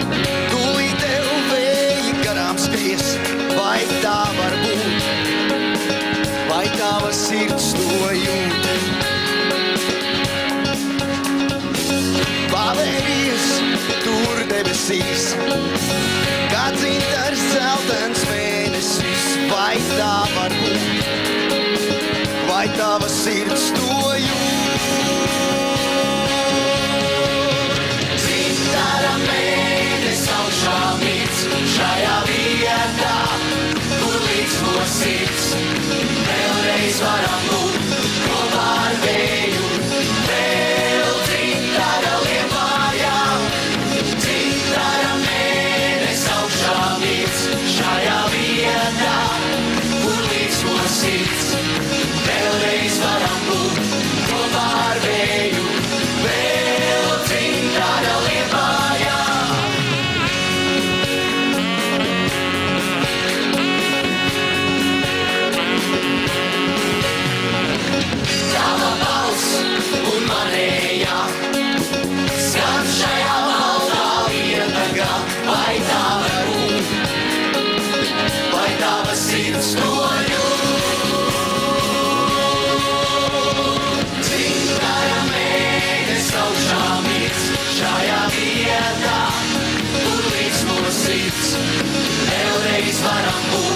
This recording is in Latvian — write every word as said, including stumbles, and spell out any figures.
Tūlīt tev vēji garām skries, vai tā var būt, vai tava sirds to jūt. Pavēries tur debesīs, kā dzintars zeltens mēnesis, vai tā var būt, vai tava sirds to jūt. Dzintara mēnes augšā mīts, šajā vietā, kur līdz no sirds, vēlreiz varam būt, kopā ar vēju, vēl dzintara liepājā. Dzintara mēnes augšā mīts, šajā vietā, kur līdz no sirds, vēlreiz varam būt, kopā ar vēju, vēl dzintara liepājā. Tava balss un manējā skan šajā maldā vietagā, vai tā var būt, vai tava sirds to jūt. Dzintara mēnes augšā mīts, šajā vietā, kur līdz no sirds, vēlreiz varam būt.